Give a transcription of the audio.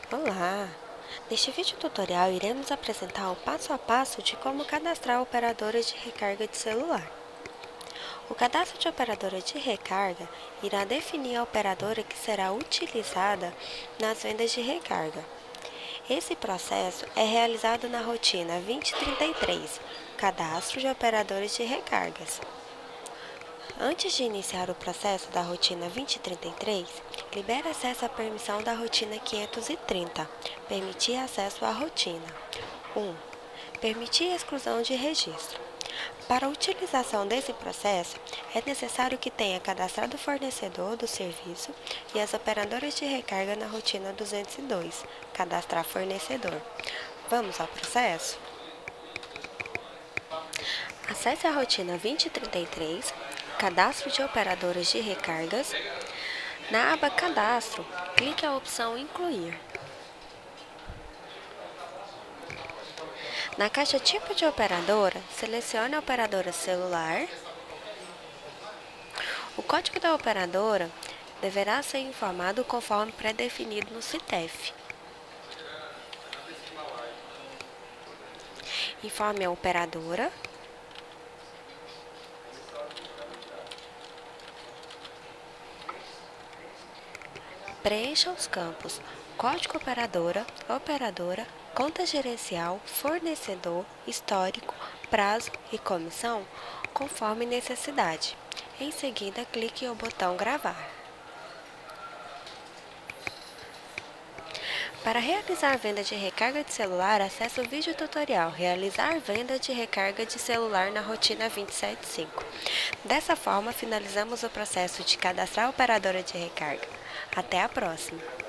Olá! Neste vídeo tutorial iremos apresentar o passo a passo de como cadastrar operadora de recarga de celular. O cadastro de operadora de recarga irá definir a operadora que será utilizada nas vendas de recarga. Esse processo é realizado na rotina 2033, Cadastro de Operadores de Recargas. Antes de iniciar o processo da rotina 2033, libere acesso à permissão da rotina 530. Permitir acesso à rotina. 1. Permitir exclusão de registro. Para a utilização desse processo, é necessário que tenha cadastrado o fornecedor do serviço e as operadoras de recarga na rotina 202. Cadastrar fornecedor. Vamos ao processo? Acesse a rotina 2033. Cadastro de operadoras de recargas. Na aba Cadastro, clique a opção Incluir. Na caixa Tipo de operadora, selecione a operadora celular. O código da operadora deverá ser informado conforme pré-definido no CITEF. Informe a operadora. Preencha os campos código operadora, conta gerencial, fornecedor, histórico, prazo e comissão, conforme necessidade. Em seguida, clique no botão Gravar. Para realizar venda de recarga de celular, acesse o vídeo tutorial Realizar venda de recarga de celular na rotina 275. Dessa forma, finalizamos o processo de cadastrar a operadora de recarga. Até a próxima!